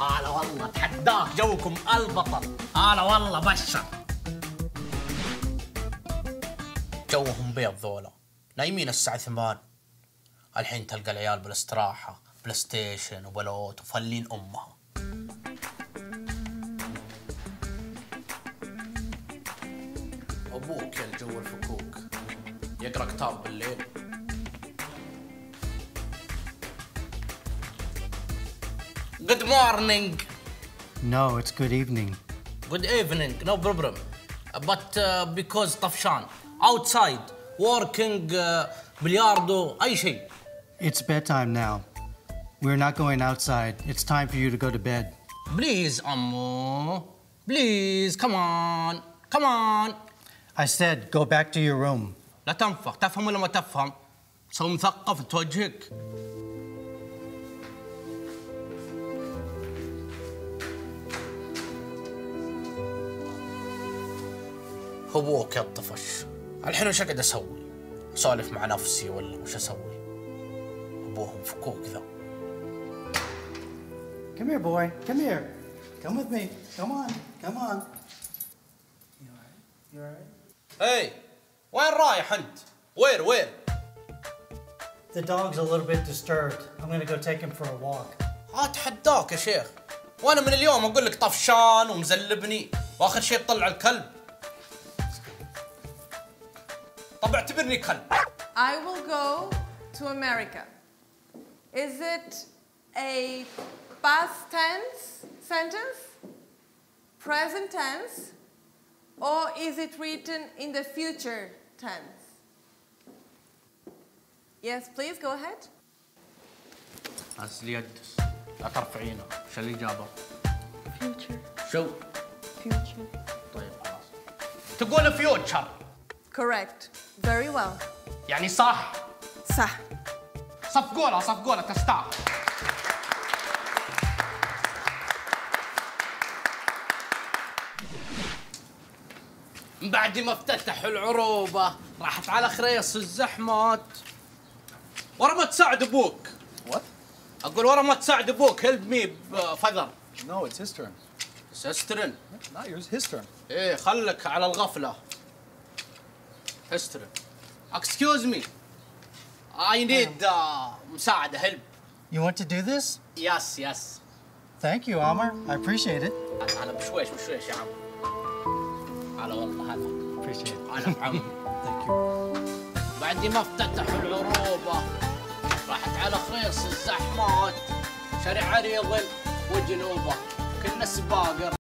هلا والله تحداك جوكم البطل. هلا والله بشر. جوهم بيض ذولا، نايمين الساعة 8. الحين تلقى العيال بالاستراحة بلاي ستيشن وبلوت وفلين أمها. أبوك يا الجو الفكوك يقرأ كتاب بالليل. Good morning. No, it's good evening. Good evening, no problem. But because طفشان outside working بلياردو أي شيء. It's bedtime now. We're not going outside. It's time for you to go to bed. Please, أمو. Please, come on. Come on. I said go back to your room. لا تنفخ، تفهم ولا ما تفهم؟ سو مثقف توجهك. هبوك يا الطفش. الحين وش قاعد اسوي؟ اسولف مع نفسي ولا وش اسوي؟ ابوهم فكوك ذا. Come here, boy. Come here. Come with me. Come on. Come on. You all right? You all right? Hey, وين رايح أنت؟ Where? The dog's a little bit disturbed. I'm gonna go take him for a walk. أتحداك يا شيخ. وأنا من اليوم أقول لك طفشان ومزلبني، وآخر شيء تطلع الكلب. طب اعتبرني كلب. I will go to America. Is it a past tense sentence, present tense, or is it written in the future tense? Yes, please go ahead. أصل يدس. لا ترفعينه. شو الإجابة؟ Future. شو؟ Future. طيب خلاص. تقول فيوتشر. Correct. Very well. يعني صح. صح. صفقولها تستاهل. بعد ما افتتحوا العروبة راحت على خريص الزحمات. ورا ما تساعد ابوك. What? اقول ورا ما تساعد ابوك help me بفذر. No, it's his turn. هسترن. Not yours, his turn. ايه خلك على الغفلة. هسترن. Excuse me. I need مساعدة help. You want to do this? Yes. Thank you, Amar. I appreciate it. هلا بشويش يا عم. هلا والله هلا. Appreciate it. هلا بعم. Thank you. بعد ما افتتحوا العروبة راحت على خريص الزحمات، شارع ريض وجنوبه كنا سباقر.